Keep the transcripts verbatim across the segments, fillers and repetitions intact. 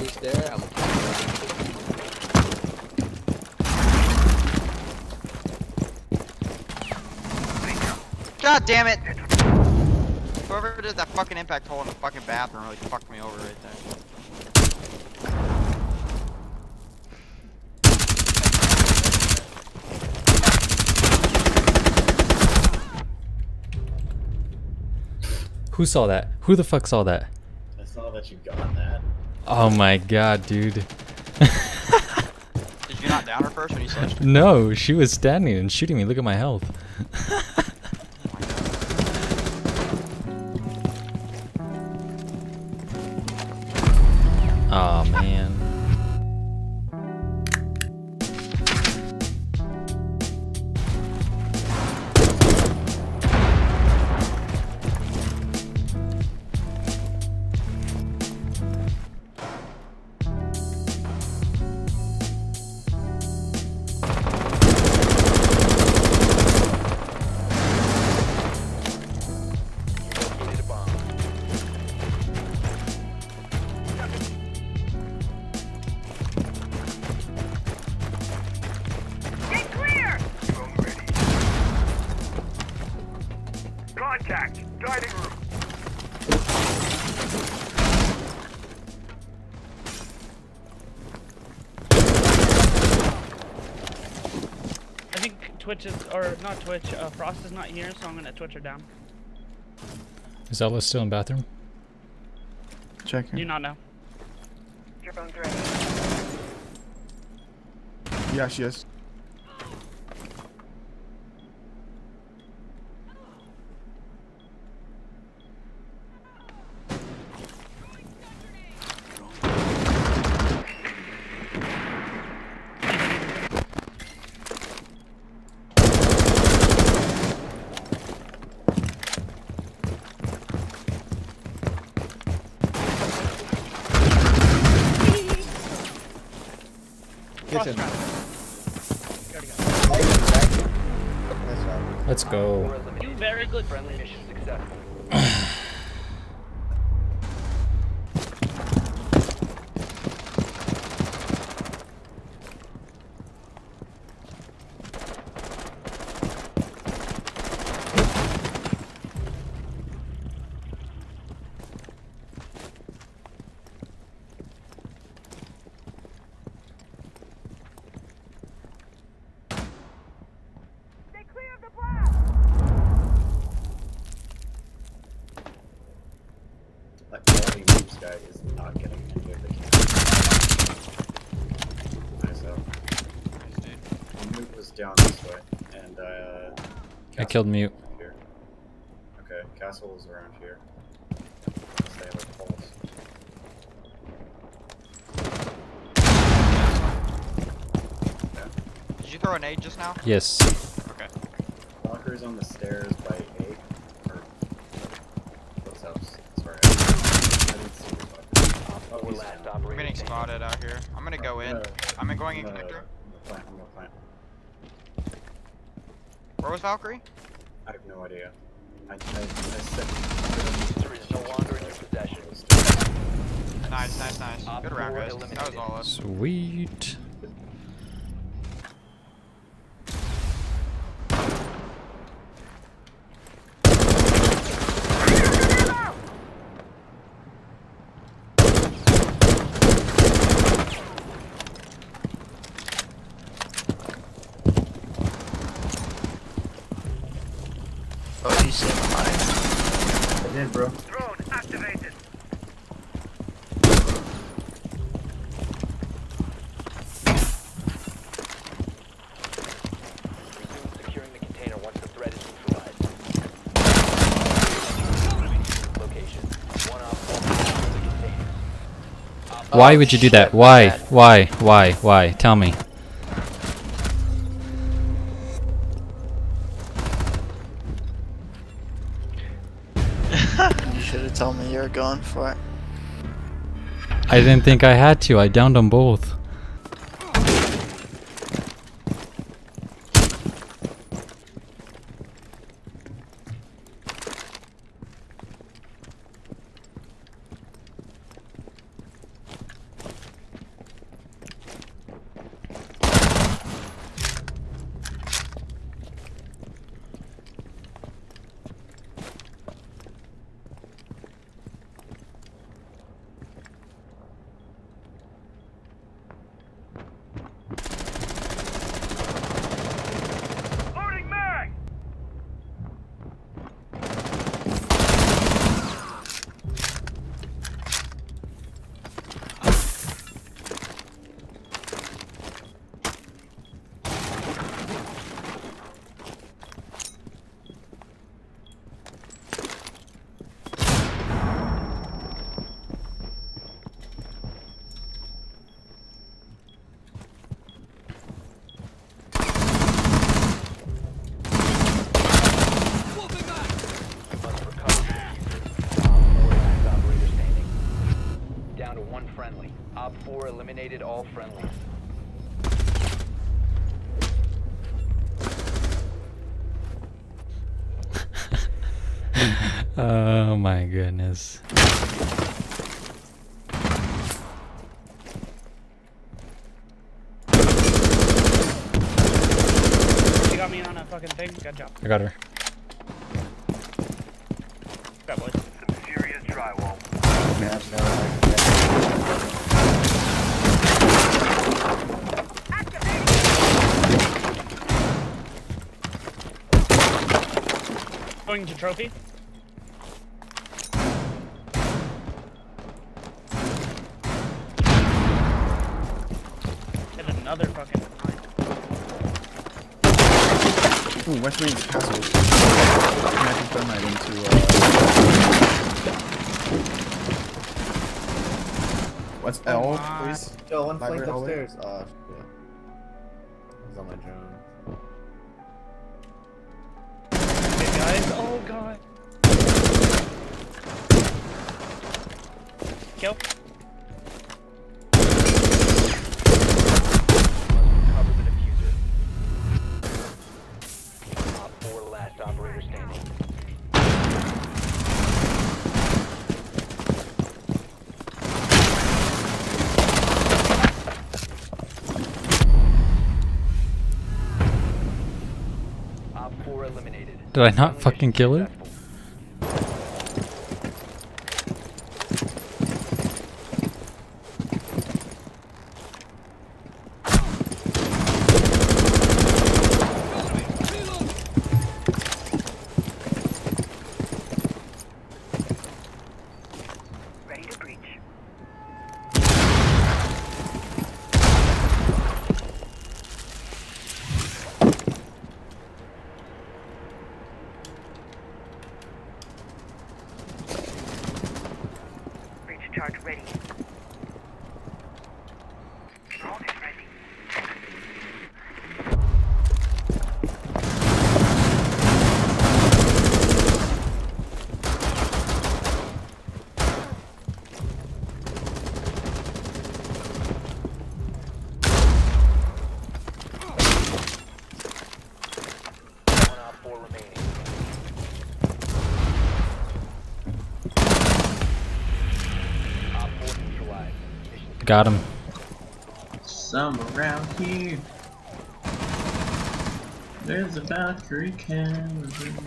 Twitch there. I'm God damn it! Whoever did that fucking impact hole in the fucking bathroom really fucked me over right there. Who saw that? Who the fuck saw that? I saw that you got that. Oh my god, dude. Did you not down her first when you sledged? No, she was standing and shooting me. Look at my health. Oh man. Contact! Dining room! I think Twitch is, or not Twitch, uh, Frost is not here, so I'm gonna Twitch her down. Is Ella still in bathroom? Checking. Do not know. Your phone's ready. Yeah, she is. Kitchen. Let's go. You very good. Friendly mission successful. That quality moves guy is not getting any of the camera. Nice out. Nice, dude. The move was down this way, and uh. I killed Mute. Here. Okay, castle is around here. Stay with pulse. Did you throw a nade just now? Yes. Okay. Walker's on the stairs by eight. Or. What's house? Sorry. I didn't see the button. Oh, he's last down. I'm getting spotted out here. I'm gonna go in. Uh, I'm going in I'm gonna- connector. I'm gonna plant, I'm gonna plant. Where was Valkyrie? I have no idea. I, I, I said. User is no longer in your possession. Nice, nice, nice. Good round, guys. That was all us. Sweet. Oh, you said mine. I did, bro. Drone activated. Resume securing the container once the threat is neutralized. Location. One op four the container. Why would you do that? Why? Why? Why? Why? Tell me. You should have told me you were going for it. I didn't think I had to. I downed them both. down to one friendly. Op four eliminated all friendlies. Oh my goodness. You got me on a fucking thing. Good job. I got her. Got boys. Some serious drywall. Going to trophy. Hit another fucking line. Ooh, West Wing Castle. Magic thermite into, uh... What's L, Oh, please? Yo, one flank Library hallway. upstairs. Oh, shit. He's on my drone. Hey guys. Oh god. Kill. Cover the diffuser. Op four last operator standing. Op four eliminated. Did I not fucking kill her? Ready to breach. Breach charge ready. Drone is ready. One op four remaining. Op four neutralized. Mission Got him. Some around here. There's a Valkyrie camera.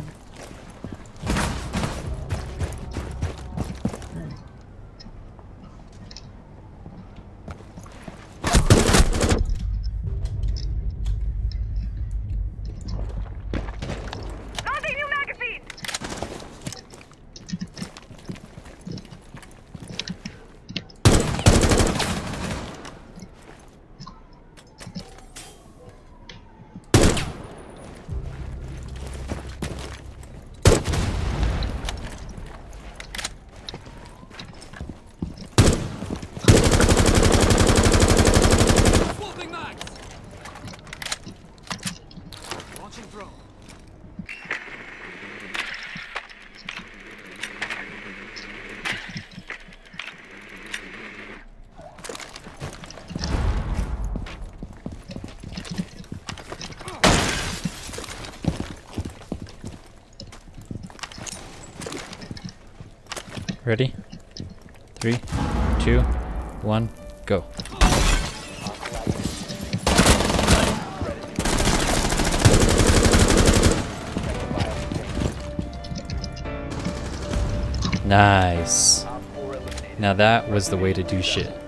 Launching new magazine! Ready? Three, two, one, go. Nice. Now that was the way to do shit.